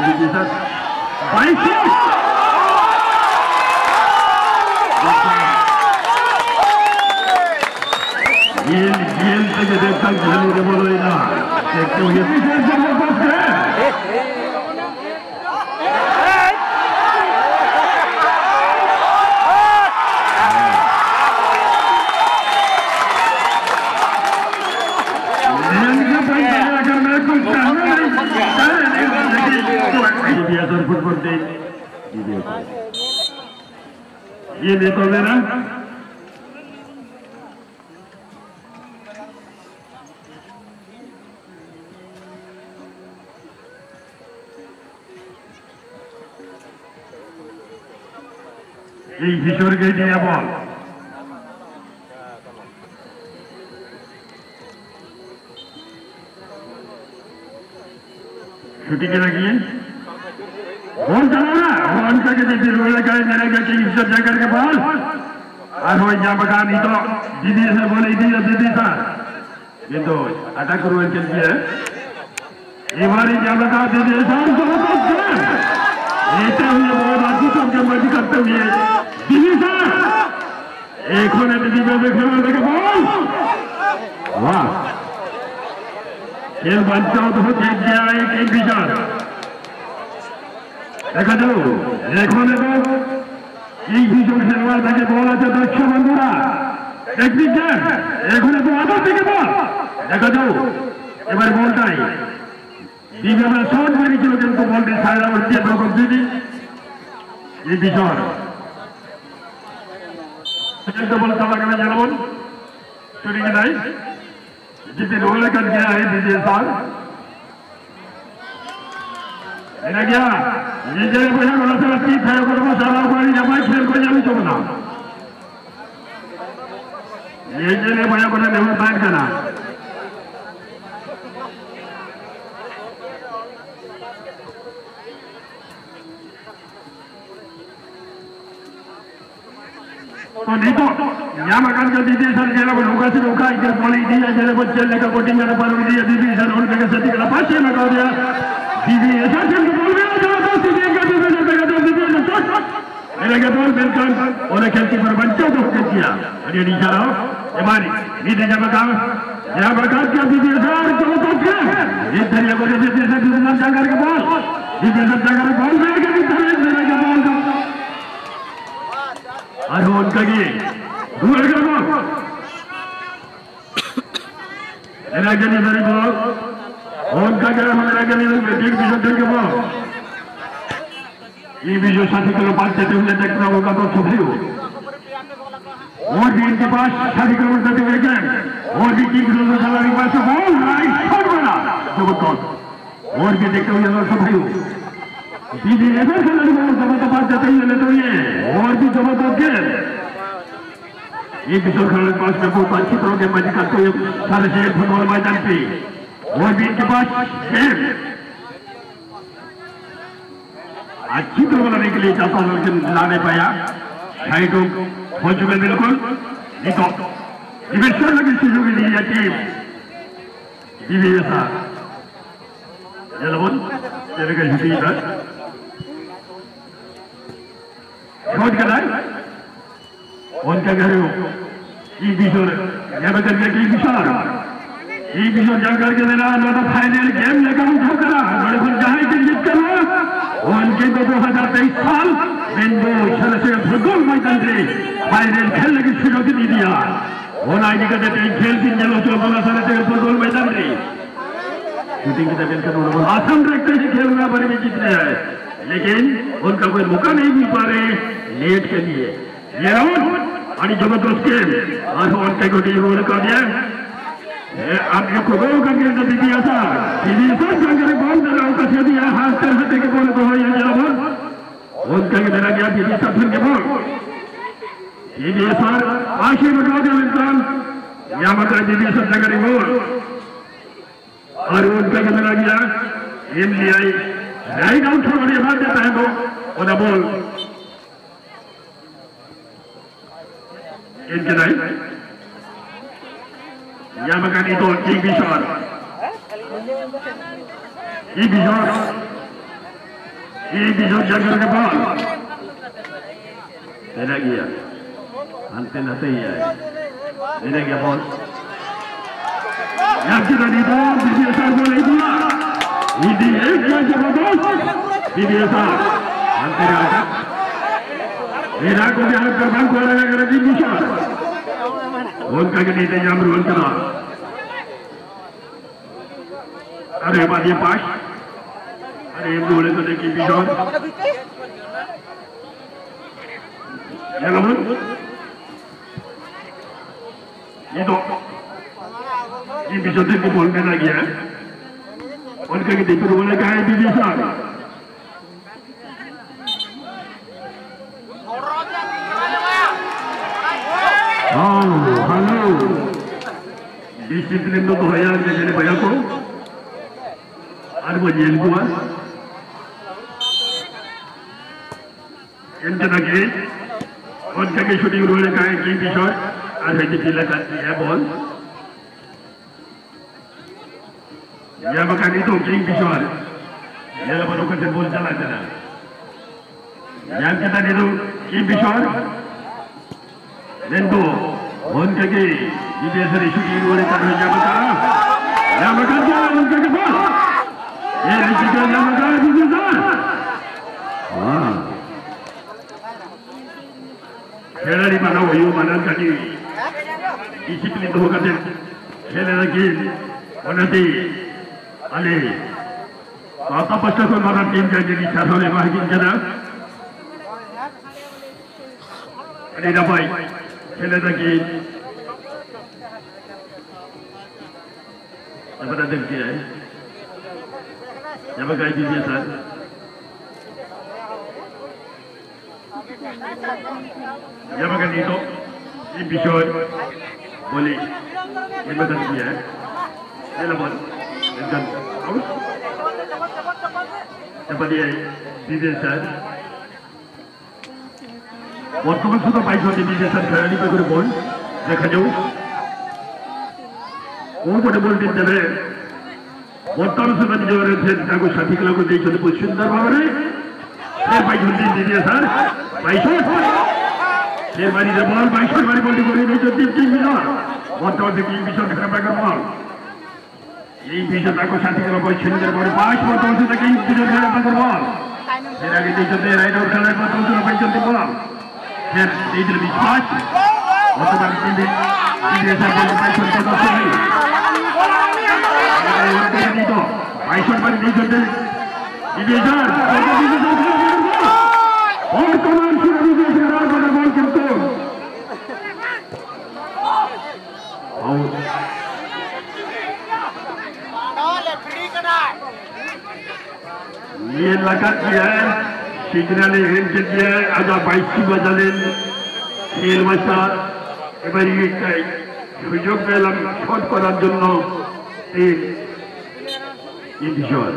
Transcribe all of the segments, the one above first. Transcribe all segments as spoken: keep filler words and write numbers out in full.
bisa. Baik. Yel yel saja dekat jalur dia boleh nak. Sektor dia bisa jangan pasal. ये देखो मेरा ये किशोर के दिया बॉल शूटिंग लगी है और चला और अंतर के देखिए रोल लगाए मेरे क्या कि इज्जत जाकर के बॉल और वो यहाँ बगा नहीं तो दीदी से बोले दीदी दीदी था ये तो अटैक रोल चल गया ये बारी यहाँ बगा दीदी सर तो तो ये तो ये बहुत अच्छी सबके मर्जी करते हुए दीदी सर एक होने दीदी को देखे वाले के बॉल वाह खेल बच्चों तो देख गया एक एक विचार देखा जाओ देखो देखो एक बीजों खेलवा देखे बॉल अच्छा दक्षिण बंदूरा टेक्निक है एक होने तो आदत देखे बॉल देखा जाओ ये बार बोलता है बीजों में शॉट में नीचे लोग इनको बॉल दे साइड और दिए दो कब दीदी ये बीजों तो बॉल तब लगना जाना बॉल शूटिंग के नहीं जितने रोल कर गया है बीजे साल ऐसा क्या ये जगह पर बोला था कि खाया करो वो साला को नहीं जमाई खेल को जाने तो बना ये जगह पर बोला नहीं बैठ करना तो नहीं तो यहाँ मकान का दीदी सर जेला को लोगा से लोगा इधर पानी दिया जेले को चलने का कोटिंग का पानी दिया दीदी सर और जगह से दिखला पास में लगा दिया दीदी ऐसा चल के बोल रहा था तो दीदी का दीदी ने कहा तो दीदी ने तो मेरे के बोल बिल्कुल और खेलती पर बच्चों को किया अरे नहीं जा रहा ये मारी दीदी जब का यहाँ बता क्या दीदी सर तो तो क्या ये दरिया को दीदी से दीदी ने जाकर के बोल दीदी ने जाकर बॉल में के दीदी मेरे के बॉल और उनका ये दूर कर बॉल मेरा के नहीं मेरी बॉल उनका क्या मेरा के नहीं मेरी बीजों के बॉल ये बीजों साथी को पास देते हुए देखना होगा तो सुधरी हो और भी इनके पास साथी को देते हुए क्या और भी तीन किलो साला के पास बॉल राइट शॉट बना जो बताओ और भी देखते हुए लोग सुधरी हो दीदी ऐसा खेलने को जबरदस्त पास देते हुए लेते हुए और भी जबरदस्त खेल ये किशोर खेलने के पास में बहुत अच्छी तरह के मजे करते हुए सारे से फुटबॉल मैदान पे और भी इनके पास खेल अच्छी तरह बनाने के लिए चाहता हूं लेकिन ला नहीं पाया साइड हो चुके बिल्कुल नहीं तो डिफेंसर लगी चीजों के लिए टीम दीदी ऐसा ये लोग तेरे का हिस्सा है खोज कर रहा है उनका घर हो ये किशोर यहाँ पर करके की किशोर ये किशोर जा करके देना ना तो फाइनल गेम लेकर उठा करा बड़े फिर जहाँ की जीत करना उनके तो दो हजार तेईस साल बिंदु छह फुटबॉल मैदान से फाइनल खेलने की सुযোগ दी दिया होना ही कहते हैं खेल की चलो चलो बोला सारे फुटबॉल मैदान से शूटिंग की तबियत का थोड़ा आसान रखते हैं खेल में बड़े में जीतने हैं लेकिन उनका कोई मौका नहीं मिल पा रहे लेट के लिए ये और जबरदस्त खेल आज उनके को टीम कर दिया आप लोग को गो करके दीदी ऐसा दीदी सर जाकर बॉल दे रहा हूँ कैसे दिया हाथ से हटे के बॉल को ये जरा बॉल उनका के देना गया दीदी सब फिर के बॉल दीदी सर आशी बता दिया इंसान यहाँ मतलब दीदी सब जाकर बॉल और उनका के देना गया एम लिया राइट आउट छोड़ दिया बात देता है तो उन्हें बॉल इनके नहीं यहाँ मकान तो एक बिशोर ये बिशोर ये बिजोर जगह के बॉल तेरा गया अंतिम नते ही है तेरा गया बॉल यहाँ की रानी तो बीबीएसआर को नहीं दिया इधी एक क्या जबरदस्त बीबीएसआर अंतिम आया मेरा को भी हाथ कर बंद हो रहा है अगर बीबीएसआर उनका के नीचे जाम रोल करा अरे बात ये पास अरे ये बोले तो देखिए बीजोर ये लोग ये तो ये बीजोर के बोल में लग गया है उनका के देखिए बोले क्या है बीबीएसआर हाँ हेलो डिसिप्लिन तो है यार मेरे भैया को और वो जेल हुआ इनके लगे उनके की शूटिंग उन्होंने कहा कि किशोर आज है जिला करती है बॉल यह बकानी तो किंग किशोर यह बड़ों का से बोल चला चला यह कहता नहीं तो किंग किशोर लेकिन तो उनके की विदेशी शूटिंग उन्होंने कहा यह बका यह बका क्या उनके के बॉल ये ऋषि का यह बका विदेशी हाँ खेलाड़ी बना हुई हो मनाल का की डिसिप्लिन तो होगा फिर खेले लगी उन्नति अले आता पश्चात को मना टीम का जिस तरह से माहिती किया अरे ना भाई खेले लगी जब तक देखते हैं जब कहीं भी ये सर जब कहीं तो ये बिशोर बोली ये बदल दिया है ये लबन एकदम आउट जब ये बीजे सर वर्तमान सुधा बाइक होती बीजे सर खरानी पे कोई बोल देखा जाओ वो बड़े बोल दिन जब वर्तमान सुधा जो रहे थे ताको साथी कला को देख चुके बहुत सुंदर भावरे फिर बाइक होती बीजे सर बाइक फिर मारी जब बॉल बाइक मारी बोली बोली नहीं चलती टीम मिला वर्तमान से टीम बिशोर खराब कर बॉल ये बिशोर ताको साथी कला बहुत सुंदर भावरे पांच वर्तमान से तक टीम बिशोर खराब कर बॉल फिर आगे देख चलते राइट आउट खेला वर्तमान से बाइक चलती बॉल फिर इधर बीच पांच वर्तमान टीम बीजे सर बोल बाइक चलते तो सही नहीं तो बाइक पर नहीं चलते बीजे सर और कमान से बीजे सर और बड़ा बॉल करते हो और ये लगा किया है सिग्नल हेन के दिया है आजा बाइक की बदलें खेल मचा এবারে এই সুযোগ পেলাম শট করার জন্য এই এই বিষয়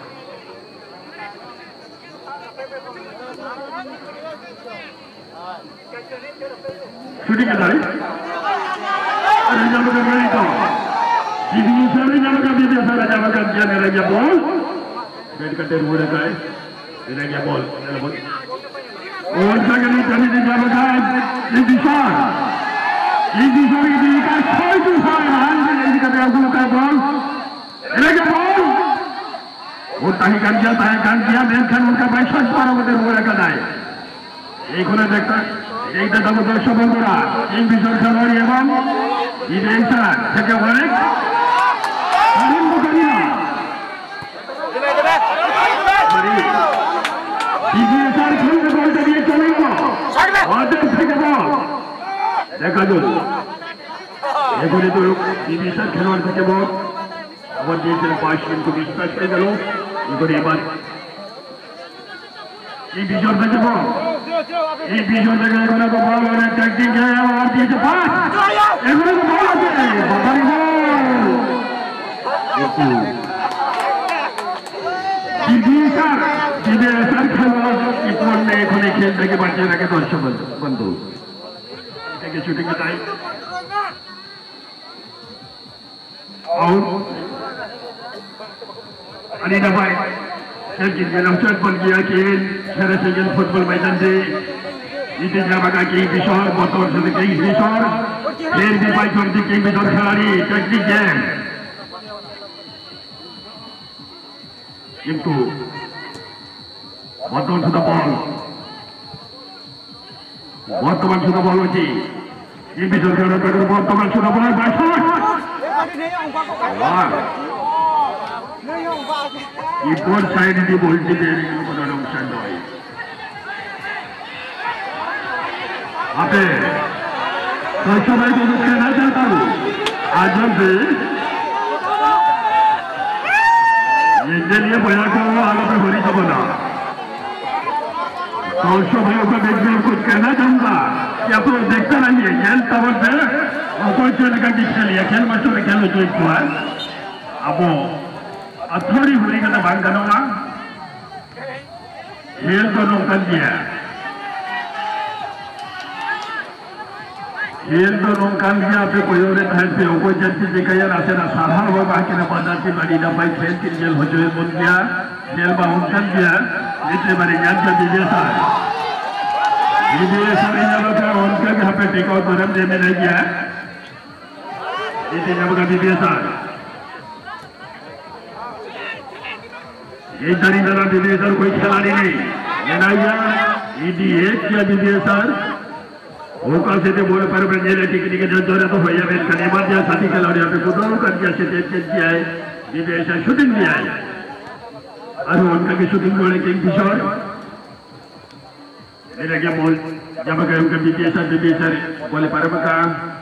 শুটিং এ দাঁড়িয়ে আরে যাবো কে বলি তো টিভি সামনে যাবো কে বিদেশ সারা যাবো কে দিয়ে মেরে গিয়ে বল बैट का टेर उड़ रहा है इधर क्या बॉल चलो बॉल और जगह नहीं चली थी जब का ये दिशा ये दिशा की दी का छह टू फाइव हाल में नहीं करते आपको का बॉल इधर क्या बॉल वो ताही कर दिया ताही कर दिया मेन खान उनका बाईस शॉट मारा वो टेर उड़ रहा है एक होने देखता एक तो दबो दर्शक बंद रहा एक बिशोर खिलाड़ी एवं ये देखता है क्या बोले हरिम बुकरिया बीजेसर खेल के बॉल दिए चलेगा आदत থেকে বল দেখা যাও এগুলি তো बीजेसर খেলোয়াড় থেকে বল আবার দিয়েছেন পাঁচ কিন্তু বিশ্বাস করে গেল এগুলি এবার এই বিজয় থেকে বল এই বিজয় থেকে এগুলো তো বল অনেক ট্যাকটিক है और দিয়েছে পাঁচ এগুলো তো বল আছে বাবারি বল बीजेसर बीजेसर খেলোয়াড় ইতিমধ্যে এখানে খেল থেকে বাঁচিয়ে রাখে দর্শক বন্ধু থেকে শুটিং তাই और अनिता भाई Yakin Gelausan pergi yakin Cara saja football मैदान से Itu jabakan King Bishor motor sudah King Bishor फिर भी भाई छोटी King Bishor खिलाड़ी टेक्निक गेम কিন্তু বর্তমান শুধু বল বর্তমান শুধু বল হচ্ছে King Bishor খেলার বর্তমান শুধু বল বাইশন Ipor side di bolti dari kepada Nongsan Doi. Apa? Kau coba itu bukan aja tahu. Ajar deh. Ini dia banyak orang ada berbudi kepada. Kau coba itu bekerja ikut kena jangka. Siapa dekta lagi? Yang tahu deh. Kau coba kan dikali. Yang masuk kalau join kuat. Abo. अथोड़ी हुई का बांग करूँगा खेल तो नौकन दिया खेल तो नौकन दिया पे कोई और थाल पे कोई जल्दी दिखाया रास्ते ना साधा हुआ बाकी ना पदार्थी बड़ी ना भाई खेल की जेल हो जाए बोल दिया खेल बाउंसन दिया इतने बड़े ज्ञान का विदेशा विदेशा इन लोगों का उनका भी हमें टिकाऊ धर्म दे में नहीं किया इतने लोगों का विदेशा ये जरी जरा विदेशर कोई खिलाड़ी नहीं ये ना यार इडी एक क्या विदेशर होका से तो बोले पर बंदे ले टिकट के जो जोरे तो भैया बेच करने बाद या साथी खिलाड़ी आप को दोनों कर दिया से देख के दिया है विदेशर शूटिंग दिया है अरे उनका की शूटिंग बोले किंग किशोर मेरा क्या बोल जब अगर उनका विदेशर विदेशर बोले पर बका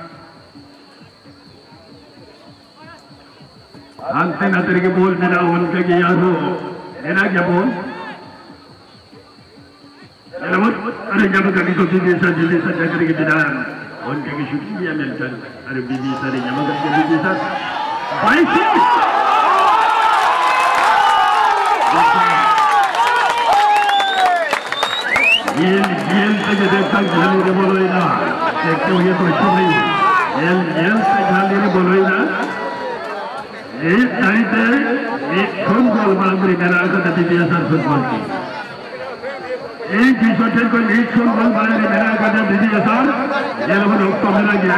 अंते ना तेरे के बोल मेरा उनका की याद हो Enak ya bos. Selamat. Ada jam kami kopi desa jadi saja kerja kita. Orang kami syuting dia melkan. Ada bibi sari jam kami bibi desa. Baik. Yel yel saja dekhan jali re boloi na. Dekte ho ye to अच्छी नहीं. Yel yel se jali re boloi na. ये side एक खून गोल boundary मेरा आकर नतीजे असर football की एक विश्वचन को एक खून गोल बाउंड्री मेरा आकर नतीजे असर ये लोग लोग तो मिला गया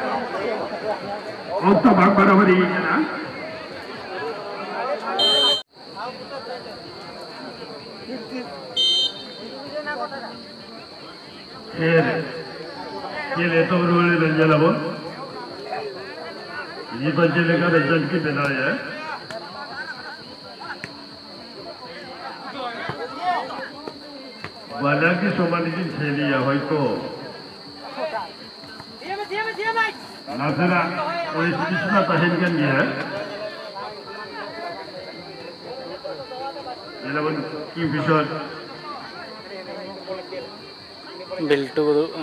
और तो भाग बराबर ही है ना फिर ये ले तो रोले रंजला बोल ये बच्चे लेकर रिजल्ट की बिना है वाला की सोमानी की खेली है भाई तो नाज़रा कोई किसना तहल कर लिया है ये लोग की विशाल बिल्टू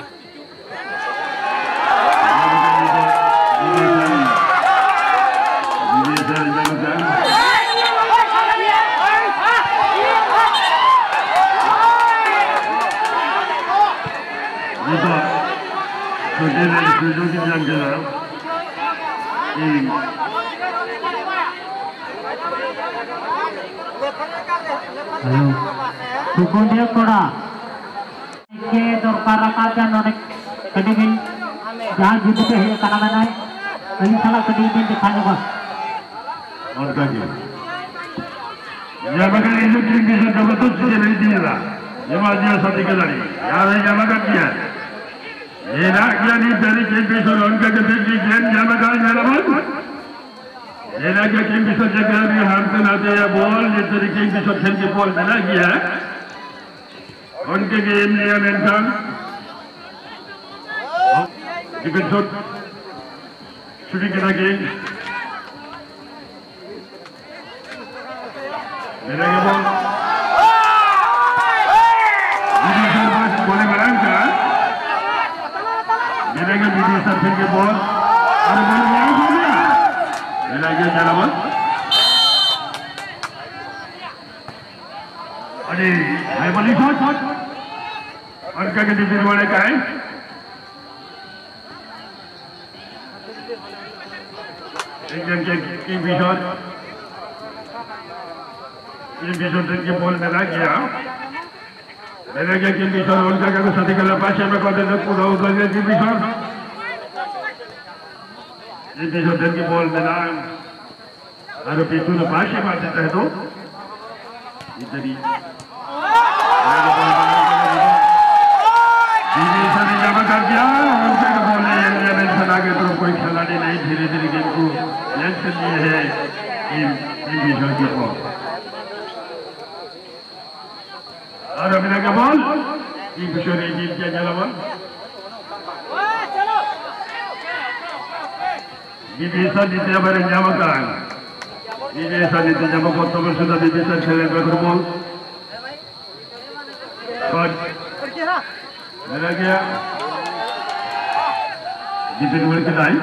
छोटे लड़के छोटों की जान चला Sukunya kora, ke dorkar rakyat nonek kedingin, jangan gitu deh ya karena ini salah kedingin di sana bos. और क्या किया? जब अगर इसे किंग किशन जब तो चीज़ नहीं दिया था, ये माजिया साथी के लड़ी, यार ये जब अगर किया, ये ना किया नहीं तेरी किंग किशन उनका के फिर की गेम जब अगर मेरा बस, ये ना क्या किंग किशन जगह भी हम से ना दे या बॉल ये तेरी किंग किशन खेल की बॉल मिला किया, उनके गेम लिया मेंटन, टिकट शॉट, शूटिंग किया गेम मेरे के बोल विदेशर बस बोले बरांका मेरे के विदेशर फिर के बोल और बोले बरांका हो गया मेरा ये चला बोल अरे हाय बोली शॉट और क्या कहते हैं वाले का है एक जन के की भी शॉट किंगफिशर दिन के बॉल मिला गया मिला गया किंगफिशर उनका क्या कुछ अधिक लंबा में कर देते पूरा उतर गया किंगफिशर किंगफिशर दिन के बॉल मिला अरे पिछू ने पास मार देता है तो इधर ही जमा कर दिया उनसे बोले इलेवन सदा के तरफ कोई खिलाड़ी नहीं धीरे धीरे गेम को लेंथ कर लिए है किंगफिशर की बॉल और अभी लगा बॉल किंगफिशर ने जीत किया चला बॉल विदेशा नीति हमारे जमा का विदेशा नीति जमा को तो सुधा विदेशा खेले तो बॉल मिला गया जीते हुए खिलाई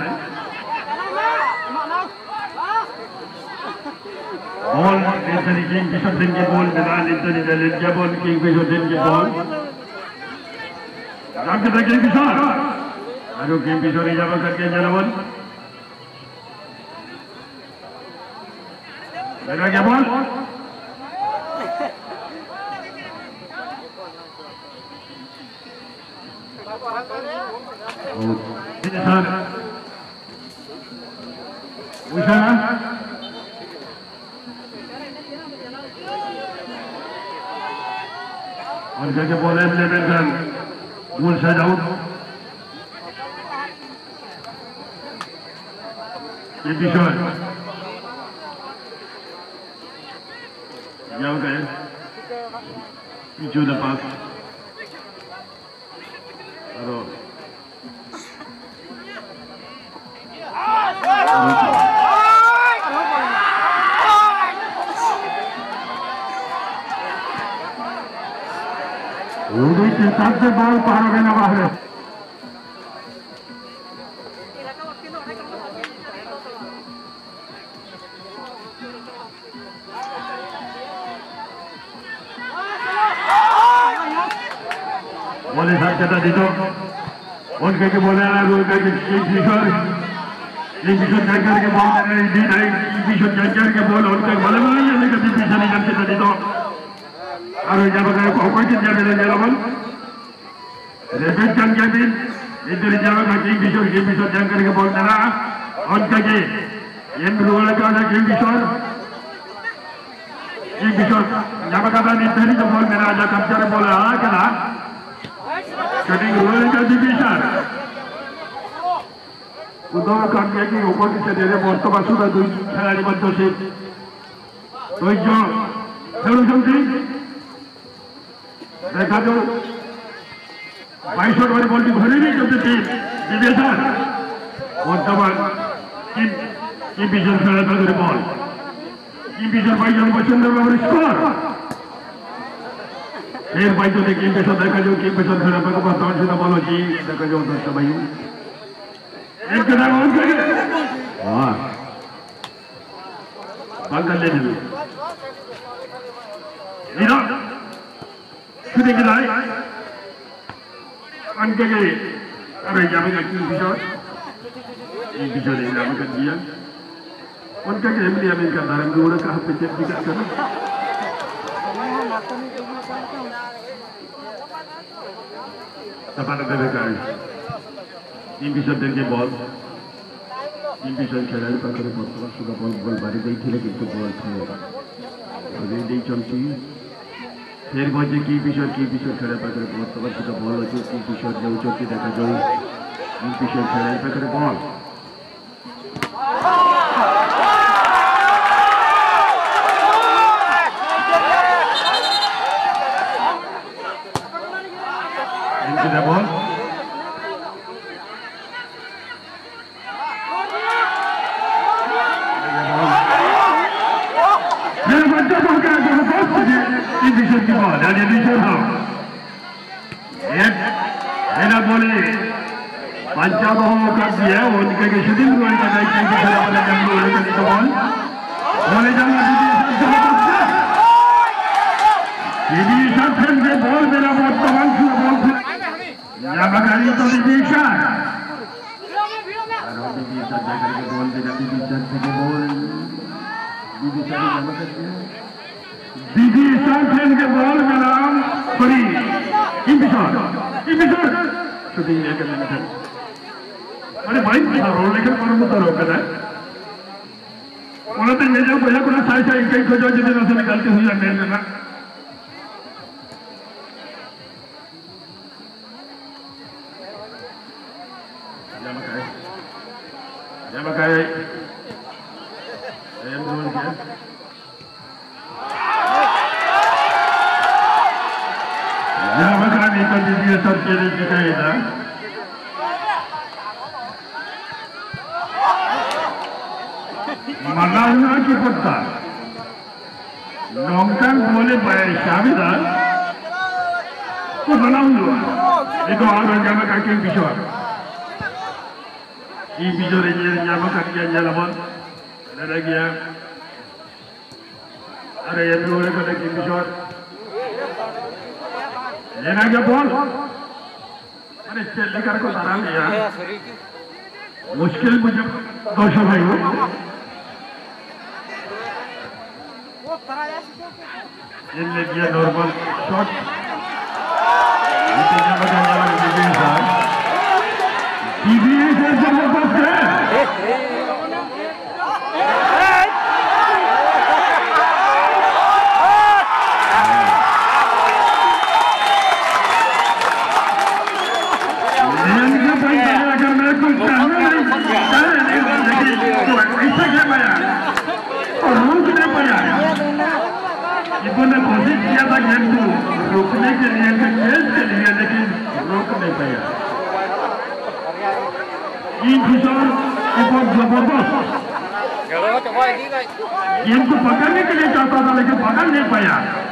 बॉल इतनी किंगफिशर दिन की बॉल मिला इतनी जलेन क्या बॉल किंगफिशर दिन की बॉल जब तक किंगफिशर अरे किंगफिशर ही जमा करके जरा बॉल मिला गया बॉल सर उषा और क्या बोले लेवेंसन गोल साइड आउट किंगफिशर जाओ गए पीछे द पास हेलो उड़ी के साथ से बॉल पार हो गया बाहर बोले साथ कहता दीदो उनके के बोले ना रोल का किंगफिशर किंगफिशर जंकर के बॉल नहीं दी नहीं किंगफिशर जंकर के बॉल उनके बोले नहीं है लेकिन पीछे नहीं करते थे दीदो अरे जब अगर कोई कितना मिले जरा बॉल रेबेट जंग के भी इधर जाओ का किंगफिशर किंगफिशर जंकर के बॉल मिला उनके के इन रोल का ना किंगफिशर किंगफिशर जब अगर इधर ही बॉल मिला जा कब्जा बोले हाँ क्या कटिंग रोल का किंगफिशर उद्धव काम किया कि ऊपर की से बर्तमान सुधा दुई खिलाड़ी मध्य से धैर्य खेलुंट देखा जो बाईस ओवर बॉल धरे नहीं करते विदेशा बर्तमान किंगफिशर खेला था बॉल किंगफिशर बाईस पचहत्तर ओवर स्कोर फिर भाई तो किंगफिशर देखा जो किंगफिशर खेला पर बर्तमान सुधा बॉल अच्छी देखा जो दस भाई एक कदम और करें हाँ बॉल कर ले नीरा शुरू की लाई अंके के अरे यहाँ पे किंगफिशर किंगफिशर ने यहाँ कर दिया उनका के एमली अमीन का दारंग उड़ा कहाँ पे चेक दिक्कत करना सपाना देवे का किंगफिशर दिन के बॉल किंगफिशर खेलाड़ी पाखरे बर्तमान सुधा बॉल बॉल बारी देइथिले किंतु बॉल थे दे चलती फिर बजे किंगफिशर किंगफिशर खेला पाखरे बर्तमान सुधा बॉल अच्छे किंगफिशर जो चौकी देखा जाए किंगफिशर खेलाड़ी पाखरे बॉल बॉल किंगफिशर की बॉल यानी किंगफिशर हाँ मेरा बोले पंचाबह कर दिया उनके के शुद्धिंग गोल का नहीं किंगफिशर अपने जंगल वाले का तो बॉल बोले जाना किंगफिशर खेल के बॉल मेरा वर्तमान से बॉल यहाँ बगाड़ी तो किंगफिशर और किंगफिशर जाकर के बॉल देगा किंगफिशर से बॉल किंगफिशर जमा करते हैं बीजी स्टार्ट के बॉल का नाम फ्री किंगफिशर किंगफिशर शूटिंग ये करने में अरे भाई रोल लेकर कौन मुझे रोक रहा है उन्हें तो मेरे को यहाँ कुछ साइड साइड कहीं खोजो जितने नौसे निकालते हुए जाने देना जब कहे ये बोल क्या जब कहा नहीं तो दीजिए सर के लिए जिताए ना मना हुआ कि पत्ता लॉन्गटर्म बोले पाए शामिदार को बना हुआ ये तो और जब कहा कि विश्वास 이 비전에 이제 야mak하게 여러분 나라기야 अरे ये भी उन्हें कने किंगफिशर लेना क्या बॉल अरे चल लेकर को सारा लिया मुश्किल मुझे दोषों भाई हो ये ले दिया नॉर्मल शॉट ये तो जब का जरा मुझे साथ टीवीएस से जबरदस्त है अगर मैं कुछ कहना नहीं तो ऐसा क्या पाया और रोक नहीं पाया इन्होंने कोशिश किया था गेम को रोकने के लिए खेल के लिए लेकिन रोक नहीं पाया किंगफिशर बहुत जबरदस्त गेम को पकड़ने के लिए चाहता था लेकिन पकड़ नहीं पाया